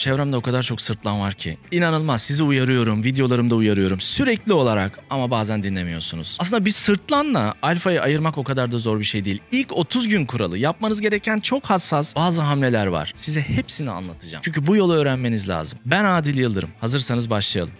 Çevremde o kadar çok sırtlan var ki. İnanılmaz, sizi uyarıyorum, videolarımda uyarıyorum. Sürekli olarak ama bazen dinlemiyorsunuz. Aslında bir sırtlanla alfayı ayırmak o kadar da zor bir şey değil. İlk 30 gün kuralı, yapmanız gereken çok hassas bazı hamleler var. Size hepsini anlatacağım. Çünkü bu yolu öğrenmeniz lazım. Ben Adil Yıldırım. Hazırsanız başlayalım.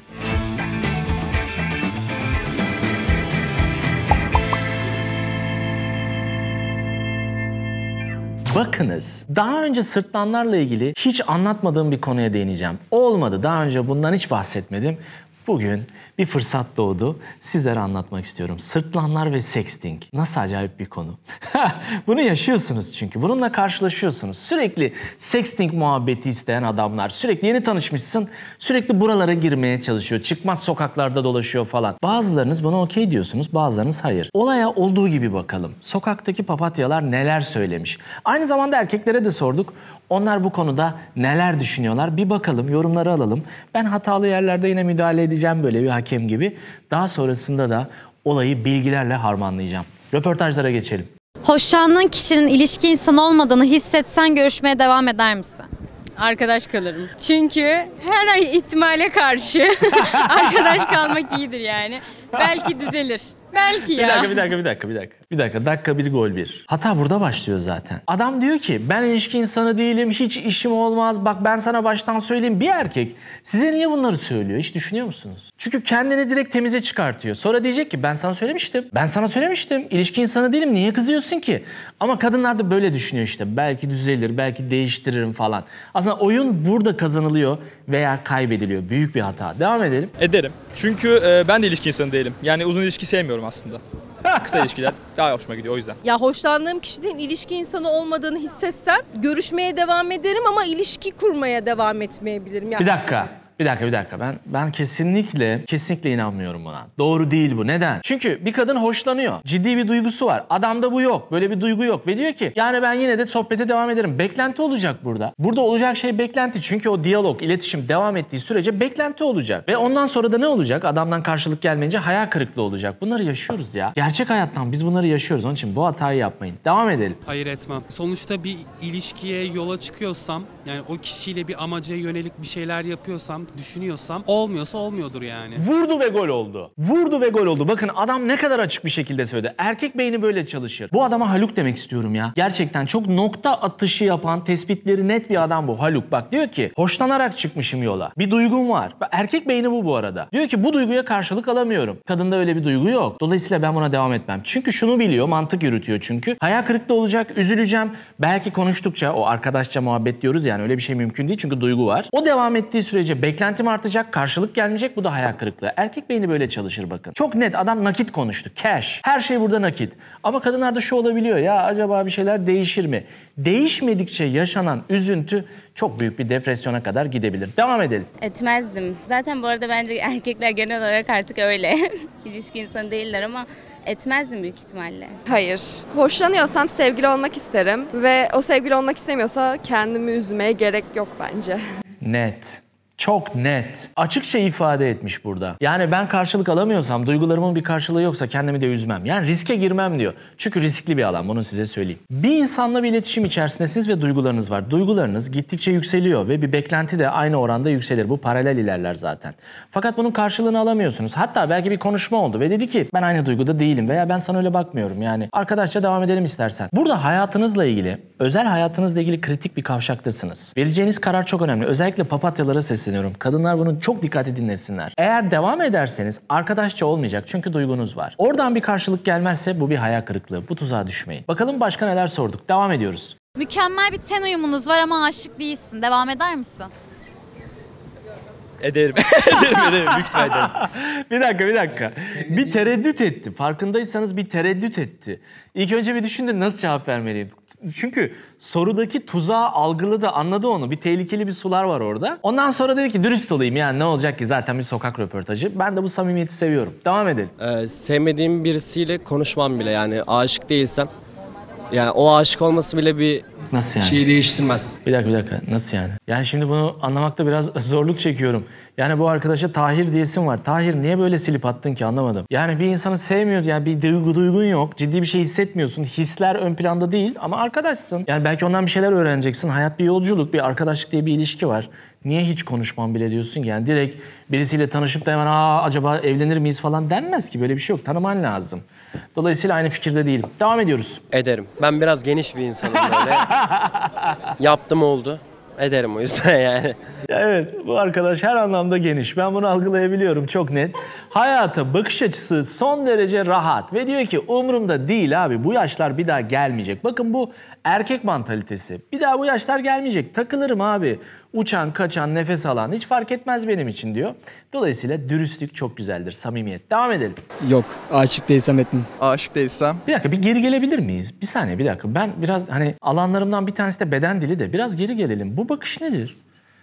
Bakınız, daha önce sırtlanlarla ilgili hiç anlatmadığım bir konuya değineceğim. Olmadı, daha önce bundan hiç bahsetmedim. Bugün bir fırsat doğdu. Sizlere anlatmak istiyorum. Sırtlanlar ve sexting. Nasıl acayip bir konu. Bunu yaşıyorsunuz çünkü. Bununla karşılaşıyorsunuz. Sürekli sexting muhabbeti isteyen adamlar. Sürekli yeni tanışmışsın. Sürekli buralara girmeye çalışıyor. Çıkmaz sokaklarda dolaşıyor falan. Bazılarınız buna okey diyorsunuz. Bazılarınız hayır. Olaya olduğu gibi bakalım. Sokaktaki papatyalar neler söylemiş. Aynı zamanda erkeklere de sorduk. Onlar bu konuda neler düşünüyorlar? Bir bakalım, yorumları alalım. Ben hatalı yerlerde yine müdahale edeceğim böyle bir hakem gibi. Daha sonrasında da olayı bilgilerle harmanlayacağım. Röportajlara geçelim. Hoşlandığın kişinin ilişki insanı olmadığını hissetsen görüşmeye devam eder misin? Arkadaş kalırım. Çünkü her ihtimale karşı arkadaş kalmak iyidir yani. Belki düzelir. Belki ya. Bir dakika. Dakika bir, gol bir. Hata burada başlıyor zaten. Adam diyor ki ben ilişki insanı değilim, hiç işim olmaz. Bak ben sana baştan söyleyeyim. Bir erkek size niye bunları söylüyor? Hiç düşünüyor musunuz? Çünkü kendini direkt temize çıkartıyor. Sonra diyecek ki ben sana söylemiştim. İlişki insanı değilim. Niye kızıyorsun ki? Ama kadınlar da böyle düşünüyor işte. Belki düzelir, belki değiştiririm falan. Aslında oyun burada kazanılıyor veya kaybediliyor. Büyük bir hata. Devam edelim. Ederim. Çünkü ben de ilişki insanı değilim. Yani uzun ilişki sevmiyorum aslında. Kısa ilişkiler daha hoşuma gidiyor o yüzden. Ya hoşlandığım kişinin ilişki insanı olmadığını hissetsem görüşmeye devam ederim ama ilişki kurmaya devam etmeyebilirim. Yani. Bir dakika. Ben kesinlikle inanmıyorum buna. Doğru değil bu. Neden? Çünkü bir kadın hoşlanıyor. Ciddi bir duygusu var. Adamda bu yok. Böyle bir duygu yok. Ve diyor ki yani ben yine de sohbete devam ederim. Beklenti olacak burada. Burada olacak şey beklenti. Çünkü o diyalog, iletişim devam ettiği sürece beklenti olacak. Ve ondan sonra da ne olacak? Adamdan karşılık gelmeyince hayal kırıklığı olacak. Bunları yaşıyoruz ya. Gerçek hayattan biz bunları yaşıyoruz. Onun için bu hatayı yapmayın. Devam edelim. Hayır etmem. Sonuçta bir ilişkiye yola çıkıyorsam, yani o kişiyle bir amaca yönelik bir şeyler yapıyorsam, düşünüyorsam olmuyorsa olmuyordur yani. Vurdu ve gol oldu. Bakın adam ne kadar açık bir şekilde söyledi. Erkek beyni böyle çalışır. Bu adama Haluk demek istiyorum ya. Gerçekten çok nokta atışı yapan, tespitleri net bir adam bu. Haluk bak diyor ki hoşlanarak çıkmışım yola. Bir duygum var. Erkek beyni bu arada. Diyor ki bu duyguya karşılık alamıyorum. Kadında öyle bir duygu yok. Dolayısıyla ben buna devam etmem. Çünkü şunu biliyor, mantık yürütüyor çünkü. Hayal kırıklığı olacak, üzüleceğim. Belki konuştukça o arkadaşça muhabbet diyoruz yani öyle bir şey mümkün değil çünkü duygu var. O devam ettiği sürece beklentim artacak, karşılık gelmeyecek. Bu da hayal kırıklığı. Erkek beyni böyle çalışır bakın. Çok net adam nakit konuştu. Cash. Her şey burada nakit. Ama kadınlarda şu olabiliyor. Ya acaba bir şeyler değişir mi? Değişmedikçe yaşanan üzüntü çok büyük bir depresyona kadar gidebilir. Devam edelim. Etmezdim. Zaten bu arada bence erkekler genel olarak artık öyle. İlişki insanı değiller ama etmezdim büyük ihtimalle. Hayır. Hoşlanıyorsam sevgili olmak isterim ve o sevgili olmak istemiyorsa kendimi üzmeye gerek yok bence. Net. Çok net. Açıkça ifade etmiş burada. Yani ben karşılık alamıyorsam, duygularımın bir karşılığı yoksa kendimi de üzmem. Yani riske girmem diyor. Çünkü riskli bir alan, bunu size söyleyeyim. Bir insanla bir iletişim içerisindesiniz ve duygularınız var. Duygularınız gittikçe yükseliyor ve bir beklenti de aynı oranda yükselir. Bu paralel ilerler zaten. Fakat bunun karşılığını alamıyorsunuz. Hatta belki bir konuşma oldu ve dedi ki ben aynı duyguda değilim veya ben sana öyle bakmıyorum. Yani arkadaşça devam edelim istersen. Burada hayatınızla ilgili, özel hayatınızla ilgili kritik bir kavşaktasınız. Vereceğiniz karar çok önemli. Özellikle papatyalara sesleniyorum. Kadınlar bunu çok dikkatli dinlesinler. Eğer devam ederseniz arkadaşça olmayacak çünkü duygunuz var. Oradan bir karşılık gelmezse bu bir hayal kırıklığı. Bu tuzağa düşmeyin. Bakalım başka neler sorduk. Devam ediyoruz. Mükemmel bir ten uyumunuz var ama aşık değilsin. Devam eder misin? Ederim. ederim. Büyük ihtimalle ederim. Bir dakika. Bir tereddüt etti. Farkındaysanız bir tereddüt etti. İlk önce bir düşündü nasıl cevap vermeliyim. Çünkü sorudaki tuzağı algıladı, anladı onu. Bir tehlikeli bir sular var orada. Ondan sonra dedi ki dürüst olayım yani ne olacak ki zaten bir sokak röportajı. Ben de bu samimiyeti seviyorum. Devam edelim. Sevmediğim birisiyle konuşmam bile yani aşık değilsem. Yani o aşık olması bile bir nasıl yani? Şeyi değiştirmez. Bir dakika. Nasıl yani? Yani şimdi bunu anlamakta biraz zorluk çekiyorum. Yani bu arkadaşa Tahir diyesim var. Tahir niye böyle silip attın ki anlamadım. Yani bir insanı sevmiyor yani bir duygun yok. Ciddi bir şey hissetmiyorsun. Hisler ön planda değil ama arkadaşsın. Yani belki ondan bir şeyler öğreneceksin. Hayat bir yolculuk, bir arkadaşlık diye bir ilişki var. Niye hiç konuşmam bile diyorsun ki? Yani direkt birisiyle tanışıp da hemen acaba evlenir miyiz falan denmez ki. Böyle bir şey yok. Tanıman lazım. Dolayısıyla aynı fikirde değilim. Devam ediyoruz. Ederim. Ben biraz geniş bir insanım böyle. Yaptım oldu. Ederim o yüzden yani. Ya evet, bu arkadaş her anlamda geniş. Ben bunu algılayabiliyorum çok net. Hayata bakış açısı son derece rahat ve diyor ki umurumda değil abi, bu yaşlar bir daha gelmeyecek. Bakın bu erkek mantalitesi. Bir daha bu yaşlar gelmeyecek. Takılırım abi. Uçan, kaçan, nefes alan hiç fark etmez benim için diyor. Dolayısıyla dürüstlük çok güzeldir, samimiyet. Devam edelim. Yok, aşık değilsem etmem. Aşık değilsem. Bir dakika, bir geri gelebilir miyiz? Bir saniye, bir dakika. Ben biraz hani alanlarımdan bir tanesi de beden dili de biraz geri gelelim. Bu bakış nedir?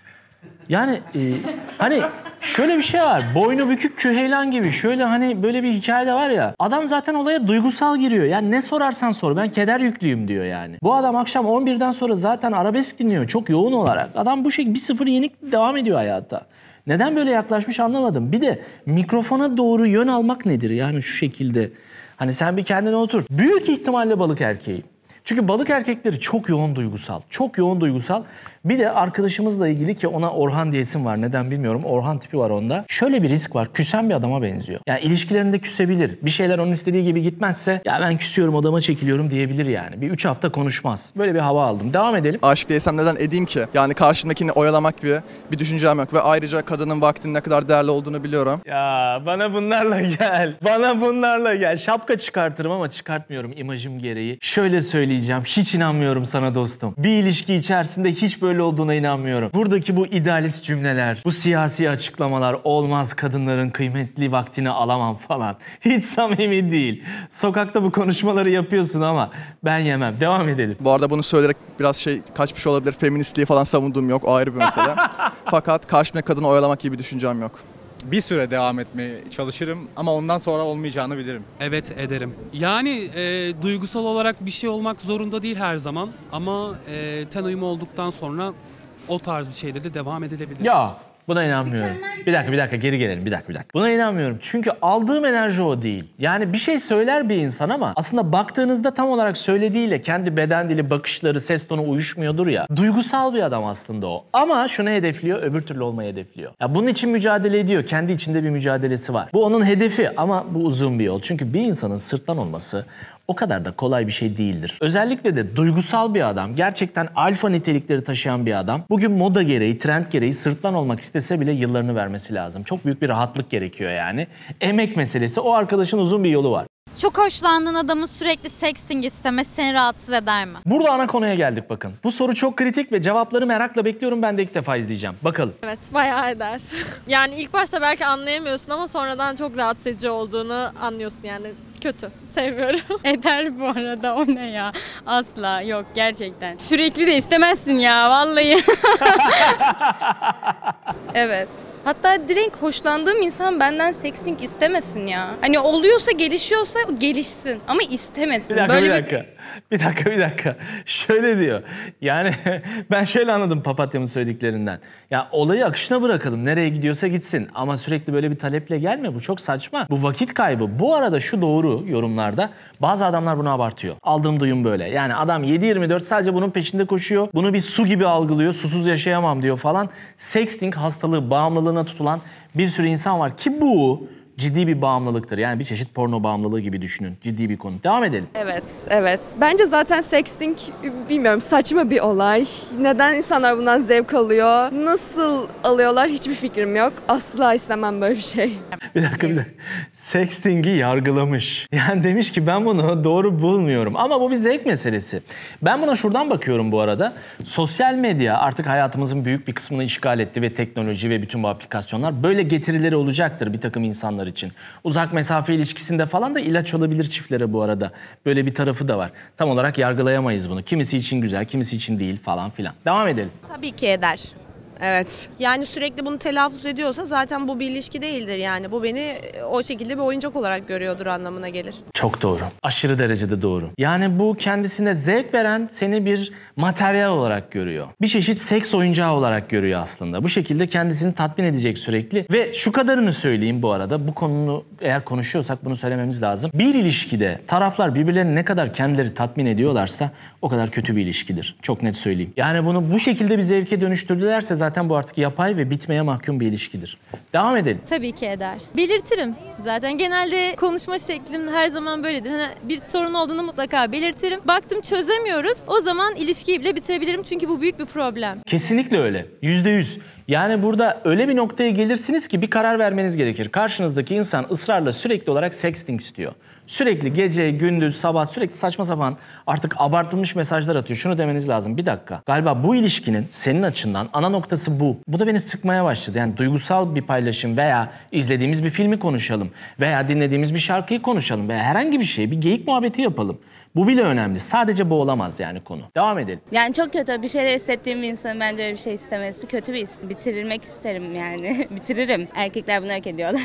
Yani hani şöyle bir şey var. Boynu bükük küheylan gibi. Şöyle hani böyle bir hikayede var ya. Adam zaten olaya duygusal giriyor. Yani ne sorarsan sor. Ben keder yüklüyüm diyor yani. Bu adam akşam 11'den sonra zaten arabesk dinliyor. Çok yoğun olarak. Adam bu şekilde 1-0 yenik devam ediyor hayatta. Neden böyle yaklaşmış anlamadım. Bir de mikrofona doğru yön almak nedir? Yani şu şekilde. Hani sen bir kendine otur. Büyük ihtimalle balık erkeği. Çünkü balık erkekleri çok yoğun duygusal. Çok yoğun duygusal. Bir de arkadaşımızla ilgili ki ona Orhan diye isim var. Neden bilmiyorum. Orhan tipi var onda. Şöyle bir risk var. Küsen bir adama benziyor. Yani ilişkilerinde küsebilir. Bir şeyler onun istediği gibi gitmezse ya ben küsüyorum, odama çekiliyorum diyebilir yani. Bir 3 hafta konuşmaz. Böyle bir hava aldım. Devam edelim. Aşık değilsem neden edeyim ki? Yani karşımdakini oyalamak gibi bir düşüncem yok. Ve ayrıca kadının vaktinin ne kadar değerli olduğunu biliyorum. Ya bana bunlarla gel. Bana bunlarla gel. Şapka çıkartırım ama çıkartmıyorum imajım gereği. Şöyle söyleyeceğim. Hiç inanmıyorum sana dostum. Bir ilişki içerisinde hiç böyle olduğuna inanmıyorum. Buradaki bu idealist cümleler, bu siyasi açıklamalar, olmaz kadınların kıymetli vaktini alamam falan. Hiç samimi değil. Sokakta bu konuşmaları yapıyorsun ama ben yemem. Devam edelim. Bu arada bunu söyleyerek biraz kaçmış olabilir. Feministliği falan savunduğum yok. O ayrı bir mesele. Fakat karşımdaki kadını oyalamak gibi bir düşüncem yok. Bir süre devam etmeye çalışırım ama ondan sonra olmayacağını bilirim. Evet, ederim. Yani duygusal olarak bir şey olmak zorunda değil her zaman ama ten uyumu olduktan sonra o tarz bir şeyde de devam edilebilir. Ya buna inanmıyorum. Bir dakika geri gelelim. Bir dakika. Buna inanmıyorum. Çünkü aldığım enerji o değil. Yani bir şey söyler bir insan ama aslında baktığınızda tam olarak söylediğiyle kendi beden dili, bakışları, ses tonu uyuşmuyordur ya. Duygusal bir adam aslında o. Ama şunu hedefliyor, öbür türlü olmayı hedefliyor. Ya bunun için mücadele ediyor. Kendi içinde bir mücadelesi var. Bu onun hedefi ama bu uzun bir yol. Çünkü bir insanın sırtlan olması o kadar da kolay bir şey değildir. Özellikle de duygusal bir adam, gerçekten alfa nitelikleri taşıyan bir adam bugün moda gereği, trend gereği sırtlan olmak istese bile yıllarını vermesi lazım. Çok büyük bir rahatlık gerekiyor yani. Emek meselesi. O arkadaşın uzun bir yolu var. Çok hoşlandığın adamın sürekli sexting istemesi seni rahatsız eder mi? Burada ana konuya geldik bakın. Bu soru çok kritik ve cevapları merakla bekliyorum. Ben de ilk defa izleyeceğim. Bakalım. Evet, bayağı eder. Yani ilk başta belki anlayamıyorsun ama sonradan çok rahatsız edici olduğunu anlıyorsun yani. Kötü. Sevmiyorum. Eder bu arada, o ne ya? Asla yok gerçekten. Sürekli de istemezsin ya vallahi. Evet. Hatta direkt hoşlandığım insan benden sexting istemesin ya. Hani oluyorsa, gelişiyorsa gelişsin ama istemesin. Bir dakika. Şöyle diyor. Yani ben şöyle anladım Papatya'mın söylediklerinden. Ya olayı akışına bırakalım. Nereye gidiyorsa gitsin. Ama sürekli böyle bir taleple gelme. Bu çok saçma. Bu vakit kaybı. Bu arada şu doğru yorumlarda. Bazı adamlar bunu abartıyor. Aldığım duyum böyle. Yani adam 7/24 sadece bunun peşinde koşuyor. Bunu bir su gibi algılıyor. Susuz yaşayamam diyor falan. Sexting hastalığı, bağımlılığına tutulan bir sürü insan var. Ki bu ciddi bir bağımlılıktır. Yani bir çeşit porno bağımlılığı gibi düşünün. Ciddi bir konu. Devam edelim. Evet. Bence zaten sexting bilmiyorum saçma bir olay. Neden insanlar bundan zevk alıyor? Nasıl alıyorlar hiçbir fikrim yok. Asla istemem böyle bir şey. Bir dakika. Sexting'i yargılamış. Yani demiş ki ben bunu doğru bulmuyorum. Ama bu bir zevk meselesi. Ben buna şuradan bakıyorum bu arada. Sosyal medya artık hayatımızın büyük bir kısmını işgal etti ve teknoloji ve bütün bu aplikasyonlar böyle getirileri olacaktır bir takım insanlar için. Uzak mesafe ilişkisinde falan da ilaç olabilir çiftlere bu arada. Böyle bir tarafı da var. Tam olarak yargılayamayız bunu. Kimisi için güzel, kimisi için değil falan filan. Devam edelim. Tabii ki eder. Evet. Yani sürekli bunu telaffuz ediyorsa zaten bu bir ilişki değildir yani. Bu beni o şekilde bir oyuncak olarak görüyordur anlamına gelir. Çok doğru. Aşırı derecede doğru. Yani bu kendisine zevk veren seni bir materyal olarak görüyor. Bir çeşit seks oyuncağı olarak görüyor aslında. Bu şekilde kendisini tatmin edecek sürekli. Ve şu kadarını söyleyeyim bu arada. Bu konunu eğer konuşuyorsak bunu söylememiz lazım. Bir ilişkide taraflar birbirlerini ne kadar kendileri tatmin ediyorlarsa o kadar kötü bir ilişkidir. Çok net söyleyeyim. Yani bunu bu şekilde bir zevke dönüştürdülerse zaten zaten bu artık yapay ve bitmeye mahkum bir ilişkidir. Devam edelim. Tabii ki eder. Belirtirim. Zaten genelde konuşma şeklim her zaman böyledir. Hani bir sorun olduğunu mutlaka belirtirim. Baktım çözemiyoruz. O zaman ilişkiyi bile bitirebilirim çünkü bu büyük bir problem. Kesinlikle öyle. %100. Yani burada öyle bir noktaya gelirsiniz ki bir karar vermeniz gerekir. Karşınızdaki insan ısrarla sürekli olarak sexting istiyor. Sürekli gece, gündüz, sabah sürekli saçma sapan artık abartılmış mesajlar atıyor. Şunu demeniz lazım. Bir dakika. Galiba bu ilişkinin senin açından ana noktası bu. Bu da beni sıkmaya başladı. Yani duygusal bir paylaşım veya izlediğimiz bir filmi konuşalım veya dinlediğimiz bir şarkıyı konuşalım veya herhangi bir şey, bir geyik muhabbeti yapalım. Bu bile önemli. Sadece bu olamaz yani konu. Devam edelim. Yani çok kötü bir şeyler hissettiğim bir insanın bence öyle bir şey istemesi kötü bir his. Bitirilmek isterim yani. Bitiririm. Erkekler bunu hak ediyorlar.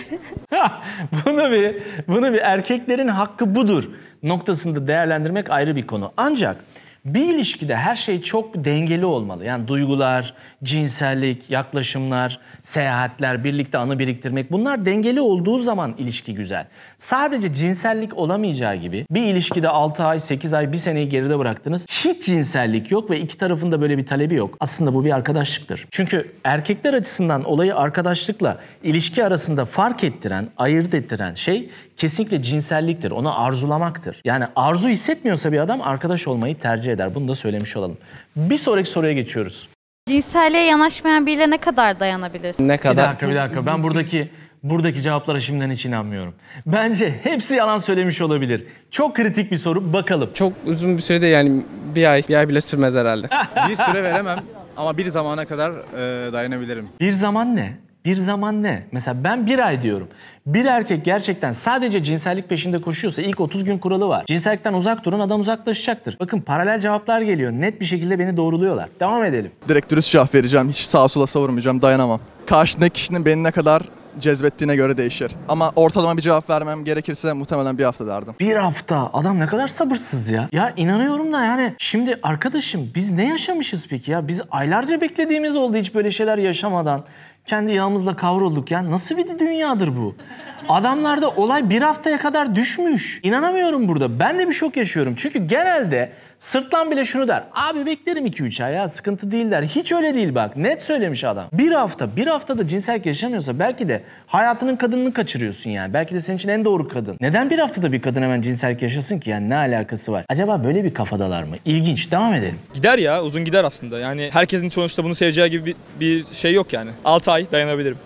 Bunu bir erkeklerin hakkı budur noktasında değerlendirmek ayrı bir konu. Ancak bir ilişkide her şey çok dengeli olmalı. Yani duygular, cinsellik, yaklaşımlar, seyahatler, birlikte anı biriktirmek bunlar dengeli olduğu zaman ilişki güzel. Sadece cinsellik olamayacağı gibi bir ilişkide 6 ay, 8 ay, 1 seneyi geride bıraktınız. Hiç cinsellik yok ve iki tarafın da böyle bir talebi yok. Aslında bu bir arkadaşlıktır. Çünkü erkekler açısından olayı arkadaşlıkla ilişki arasında fark ettiren, ayırt ettiren şey kesinlikle cinselliktir. Onu arzulamaktır. Yani arzu hissetmiyorsa bir adam arkadaş olmayı tercih eder. Bunu da söylemiş olalım. Bir sonraki soruya geçiyoruz. Cinselliğe yanaşmayan biriyle ne kadar dayanabilirsin? Ne kadar? Bir dakika. Ben buradaki cevaplara şimdiden hiç inanmıyorum. Bence hepsi yalan söylemiş olabilir. Çok kritik bir soru. Bakalım. Çok uzun bir sürede yani bir ay bile sürmez herhalde. Bir süre veremem ama bir zamana kadar dayanabilirim. Bir zaman ne? Bir zaman ne? Mesela ben 1 ay diyorum. Bir erkek gerçekten sadece cinsellik peşinde koşuyorsa ilk 30 gün kuralı var. Cinsellikten uzak durun, adam uzaklaşacaktır. Bakın paralel cevaplar geliyor. Net bir şekilde beni doğruluyorlar. Devam edelim. Direkt dürüst cevap vereceğim. Hiç sağa sola savurmayacağım. Dayanamam. Karşındaki kişinin beni ne kadar cezbettiğine göre değişir. Ama ortalama bir cevap vermem gerekirse muhtemelen 1 hafta derdim. 1 hafta. Adam ne kadar sabırsız ya. Ya inanıyorum da yani. Şimdi arkadaşım biz ne yaşamışız peki ya? Biz aylarca beklediğimiz oldu hiç böyle şeyler yaşamadan. Kendi yağımızla kavrulduk ya. Nasıl bir dünyadır bu? Adamlarda olay 1 haftaya kadar düşmüş. İnanamıyorum burada. Ben de bir şok yaşıyorum. Çünkü genelde sırtlan bile şunu der. Abi beklerim 2-3 ay ya sıkıntı değil der. Hiç öyle değil bak. Net söylemiş adam. 1 haftada cinsellik yaşamıyorsa belki de hayatının kadınını kaçırıyorsun yani. Belki de senin için en doğru kadın. Neden 1 haftada bir kadın hemen cinsellik yaşasın ki? Yani ne alakası var? Acaba böyle bir kafadalar mı? İlginç. Devam edelim. Gider ya, uzun gider aslında. Yani herkesin sonuçta bunu seveceği gibi bir şey yok yani. 6 ay dayanabilirim.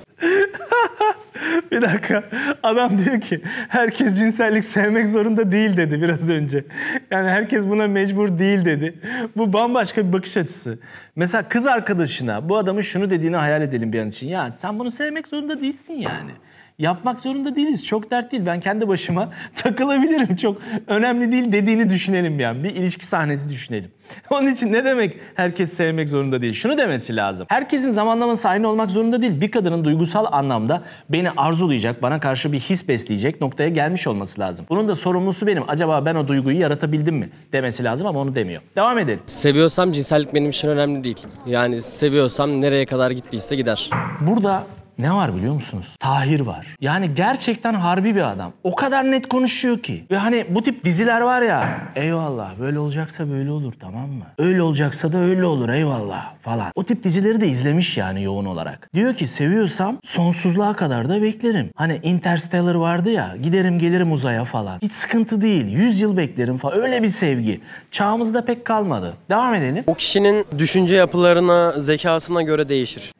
Bir dakika. Adam diyor ki herkes cinsellik sevmek zorunda değil dedi biraz önce. Yani herkes buna mecbur değil dedi. Bu bambaşka bir bakış açısı. Mesela kız arkadaşına bu adamın şunu dediğini hayal edelim bir an için. Ya sen bunu sevmek zorunda değilsin yani. Yapmak zorunda değiliz. Çok dert değil. Ben kendi başıma takılabilirim. Çok önemli değil dediğini düşünelim yani. Bir ilişki sahnesi düşünelim. Onun için ne demek herkes sevmek zorunda değil? Şunu demesi lazım. Herkesin zamanlaması aynı olmak zorunda değil. Bir kadının duygusal anlamda beni arzulayacak, bana karşı bir his besleyecek noktaya gelmiş olması lazım. Bunun da sorumlusu benim. Acaba ben o duyguyu yaratabildim mi? Demesi lazım ama onu demiyor. Devam edelim. Seviyorsam cinsellik benim için önemli değil. Yani seviyorsam nereye kadar gittiyse gider. Burada ne var biliyor musunuz? Tahir var. Yani gerçekten harbi bir adam. O kadar net konuşuyor ki. Ve hani bu tip diziler var ya. Eyvallah böyle olacaksa böyle olur tamam mı? Öyle olacaksa da öyle olur eyvallah falan. O tip dizileri de izlemiş yani yoğun olarak. Diyor ki seviyorsam sonsuzluğa kadar da beklerim. Hani Interstellar vardı ya. Giderim gelirim uzaya falan. Hiç sıkıntı değil. 100 yıl beklerim falan. Öyle bir sevgi. Çağımızda pek kalmadı. Devam edelim. O kişinin düşünce yapılarına, zekasına göre değişir.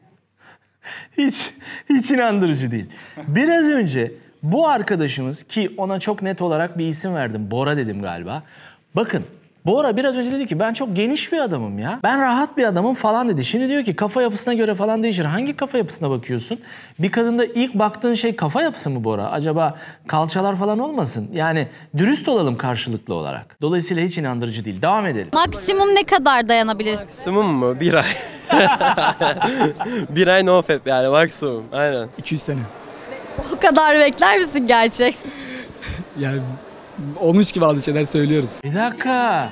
Hiç inandırıcı değil. Biraz önce bu arkadaşımız ki ona çok net olarak bir isim verdim. Bora dedim galiba. Bakın Bora biraz önce dedi ki ben çok geniş bir adamım ya. Ben rahat bir adamım falan dedi. Şimdi diyor ki kafa yapısına göre falan değişir. Hangi kafa yapısına bakıyorsun? Bir kadında ilk baktığın şey kafa yapısı mı Bora? Acaba kalçalar falan olmasın? Yani dürüst olalım karşılıklı olarak. Dolayısıyla hiç inandırıcı değil. Devam edelim. Maksimum ne kadar dayanabilirsin? Maksimum mu? 1 ay. 1 ay no fap yani maksimum. Aynen. 200 sene. O kadar bekler misin gerçek? Yani olmuş gibi bazı şeyler söylüyoruz. Bir dakika.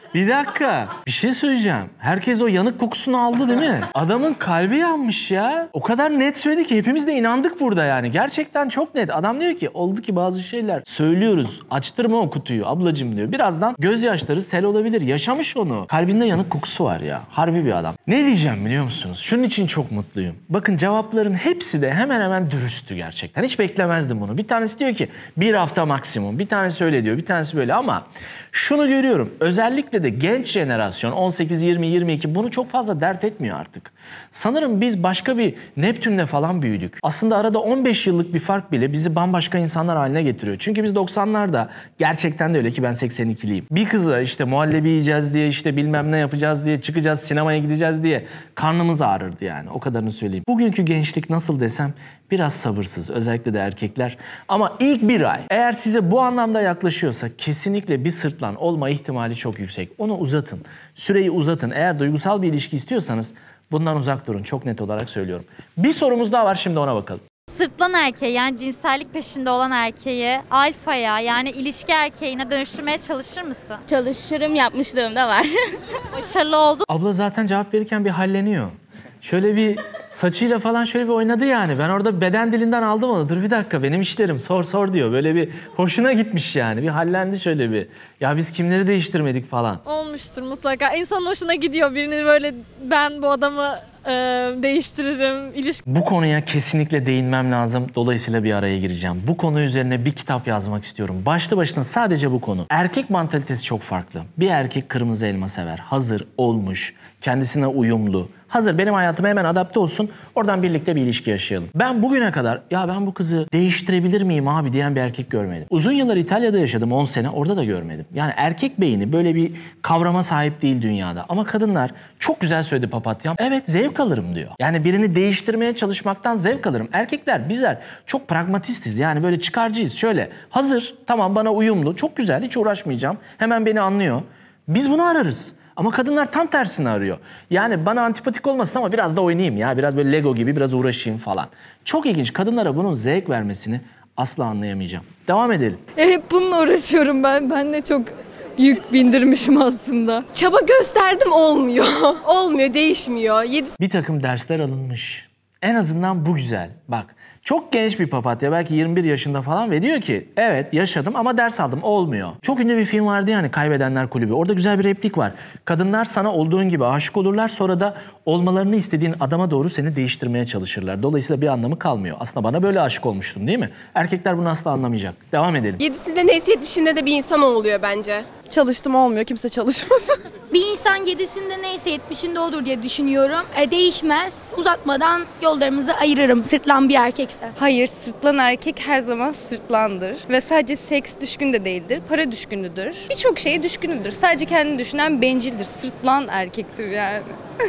Bir dakika. Bir şey söyleyeceğim. Herkes o yanık kokusunu aldı değil mi? Adamın kalbi yanmış ya. O kadar net söyledi ki hepimiz de inandık burada yani. Gerçekten çok net. Adam diyor ki oldu ki bazı şeyler söylüyoruz. Açtırma o kutuyu ablacığım diyor. Birazdan gözyaşları sel olabilir. Yaşamış onu. Kalbinde yanık kokusu var ya. Harbi bir adam. Ne diyeceğim biliyor musunuz? Şunun için çok mutluyum. Bakın cevapların hepsi de hemen hemen dürüsttü gerçekten. Hiç beklemezdim bunu. Bir tanesi diyor ki 1 hafta maksimum. Bir tanesi öyle diyor. Bir tanesi böyle ama şunu görüyorum. Özellikle de genç jenerasyon 18, 20, 22 bunu çok fazla dert etmiyor artık. Sanırım biz başka bir Neptün'le falan büyüdük. Aslında arada 15 yıllık bir fark bile bizi bambaşka insanlar haline getiriyor. Çünkü biz 90'larda gerçekten de öyle ki ben 82'liyim. Bir kızla işte muhallebi yiyeceğiz diye işte bilmem ne yapacağız diye çıkacağız sinemaya gideceğiz diye karnımız ağrırdı yani o kadarını söyleyeyim. Bugünkü gençlik nasıl desem biraz sabırsız özellikle de erkekler. Ama ilk bir ay eğer size bu anlamda yaklaşıyorsa kesinlikle bir sırtlan olma ihtimali çok yüksek. Onu uzatın. Süreyi uzatın. Eğer duygusal bir ilişki istiyorsanız bundan uzak durun. Çok net olarak söylüyorum. Bir sorumuz daha var şimdi ona bakalım. Sırtlan erkeği yani cinsellik peşinde olan erkeği alfaya yani ilişki erkeğine dönüştürmeye çalışır mısın? Çalışırım, yapmışlığım da var. Başarılı oldu. Abla zaten cevap verirken bir halleniyor. Şöyle bir saçıyla falan şöyle bir oynadı yani. Ben orada beden dilinden aldım onu. Dur bir dakika benim işlerim sor diyor. Böyle bir hoşuna gitmiş yani. Bir hallendi şöyle bir. Ya biz kimleri değiştirmedik falan. Olmuştur mutlaka. İnsanın hoşuna gidiyor birini böyle ben bu adamı değiştiririm. Bu konuya kesinlikle değinmem lazım. Dolayısıyla bir araya gireceğim. Bu konu üzerine bir kitap yazmak istiyorum. Başlı başına sadece bu konu. Erkek mantalitesi çok farklı. Bir erkek kırmızı elma sever. Hazır, olmuş, kendisine uyumlu. Hazır benim hayatıma hemen adapte olsun. Oradan birlikte bir ilişki yaşayalım. Ben bugüne kadar ya ben bu kızı değiştirebilir miyim abi diyen bir erkek görmedim. Uzun yıllar İtalya'da yaşadım 10 sene orada da görmedim. Yani erkek beyni böyle bir kavrama sahip değil dünyada. Ama kadınlar çok güzel söyledi papatyam. Evet zevk alırım diyor. Yani birini değiştirmeye çalışmaktan zevk alırım. Erkekler bizler çok pragmatistiz yani böyle çıkarcıyız. Şöyle hazır tamam bana uyumlu çok güzel hiç uğraşmayacağım. Hemen beni anlıyor. Biz bunu ararız. Ama kadınlar tam tersini arıyor. Yani bana antipatik olmasın ama biraz da oynayayım ya. Biraz böyle Lego gibi biraz uğraşayım falan. Çok ilginç. Kadınlara bunun zevk vermesini asla anlayamayacağım. Devam edelim. Hep bununla uğraşıyorum ben. Ben de çok yük bindirmişim aslında. Çaba gösterdim olmuyor. Olmuyor, değişmiyor. Bir takım dersler alınmış. En azından bu güzel. Bak çok genç bir papatya belki 21 yaşında falan ve diyor ki evet yaşadım ama ders aldım olmuyor. Çok ünlü bir film vardı yani Kaybedenler Kulübü. Orada güzel bir replik var. Kadınlar sana olduğun gibi aşık olurlar sonra da olmalarını istediğin adama doğru seni değiştirmeye çalışırlar. Dolayısıyla bir anlamı kalmıyor. Aslında bana böyle aşık olmuştun değil mi? Erkekler bunu asla anlamayacak. Devam edelim. 7'sinde neyse 70'inde de bir insan oluyor bence. Çalıştım olmuyor kimse çalışmasın. Bir insan 7'sinde neyse 70'inde odur diye düşünüyorum. Değişmez. Uzatmadan yollarımızı ayırırım sırtlan bir erkekse. Hayır, sırtlan erkek her zaman sırtlandır. Ve sadece seks düşkün de değildir, para düşkünüdür. Birçok şeye düşkünüdür. Sadece kendini düşünen bencildir. Sırtlan erkektir yani.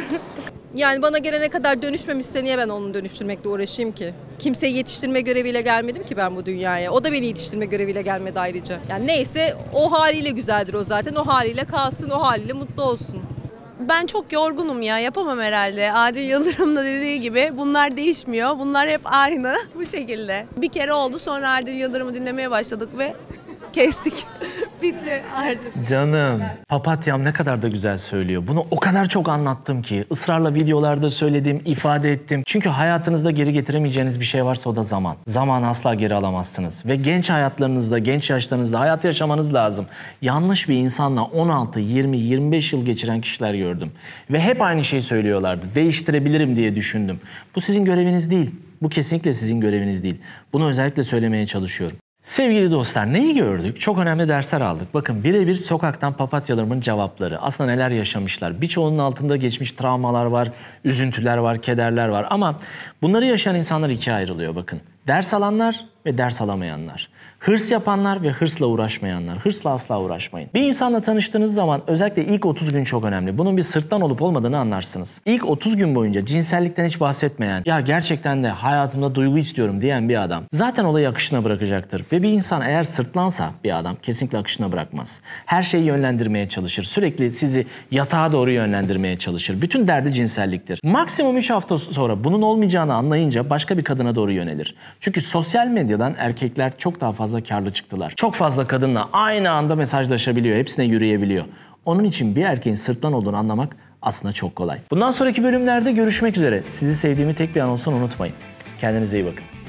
Yani bana gelene kadar dönüşmemişse niye ben onu dönüştürmekle uğraşayım ki? Kimseyi yetiştirme göreviyle gelmedim ki ben bu dünyaya. O da beni yetiştirme göreviyle gelmedi ayrıca. Yani neyse o haliyle güzeldir o zaten. O haliyle kalsın, o haliyle mutlu olsun. Ben çok yorgunum ya yapamam herhalde. Adil Yıldırım da dediği gibi bunlar değişmiyor. Bunlar hep aynı bu şekilde. Bir kere oldu sonra Adil Yıldırım'ı dinlemeye başladık ve kestik. Bitti artık. Canım, papatyam ne kadar da güzel söylüyor. Bunu o kadar çok anlattım ki. Israrla videolarda söyledim, ifade ettim. Çünkü hayatınızda geri getiremeyeceğiniz bir şey varsa o da zaman. Zamanı asla geri alamazsınız. Ve genç hayatlarınızda, genç yaşlarınızda hayat yaşamanız lazım. Yanlış bir insanla 16, 20, 25 yıl geçiren kişiler gördüm. Ve hep aynı şeyi söylüyorlardı. Değiştirebilirim diye düşündüm. Bu sizin göreviniz değil. Bu kesinlikle sizin göreviniz değil. Bunu özellikle söylemeye çalışıyorum. Sevgili dostlar neyi gördük? Çok önemli dersler aldık. Bakın birebir sokaktan papatyalarımın cevapları. Aslında neler yaşamışlar. Birçoğunun altında geçmiş travmalar var, üzüntüler var, kederler var. Ama bunları yaşayan insanlar ikiye ayrılıyor bakın. Ders alanlar ve ders alamayanlar. Hırs yapanlar ve hırsla uğraşmayanlar. Hırsla asla uğraşmayın. Bir insanla tanıştığınız zaman özellikle ilk 30 gün çok önemli. Bunun bir sırtlan olup olmadığını anlarsınız. İlk 30 gün boyunca cinsellikten hiç bahsetmeyen, ya gerçekten de hayatımda duygu istiyorum diyen bir adam zaten olayı akışına bırakacaktır. Ve bir insan eğer sırtlansa bir adam kesinlikle akışına bırakmaz. Her şeyi yönlendirmeye çalışır. Sürekli sizi yatağa doğru yönlendirmeye çalışır. Bütün derdi cinselliktir. Maksimum 3 hafta sonra bunun olmayacağını anlayınca başka bir kadına doğru yönelir. Çünkü sosyal medyadan erkekler çok daha fazla karlı çıktılar. Çok fazla kadınla aynı anda mesajlaşabiliyor. Hepsine yürüyebiliyor. Onun için bir erkeğin sırtlan olduğunu anlamak aslında çok kolay. Bundan sonraki bölümlerde görüşmek üzere. Sizi sevdiğimi tek bir an olsun unutmayın. Kendinize iyi bakın.